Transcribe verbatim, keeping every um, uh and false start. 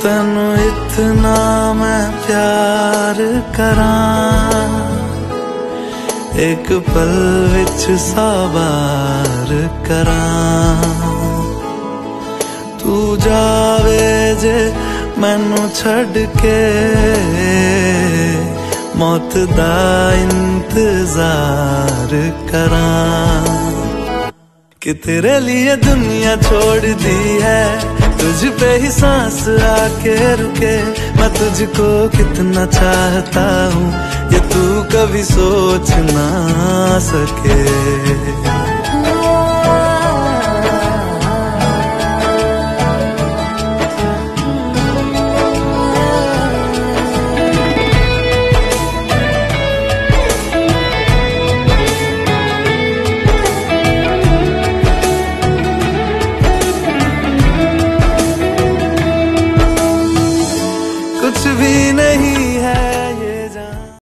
तैनू इतना मैं प्यार करां, एक पल विच सौ बार करां। तू जावे जे मैनू छड़ के, मौत दा इंतजार करां। कि तेरे लिए दुनिया छोड़ दी है, तुझ पे ही सांस आके रुके। मैं तुझको कितना चाहता हूँ ये तू कभी सोच ना सके। कुछ भी नहीं है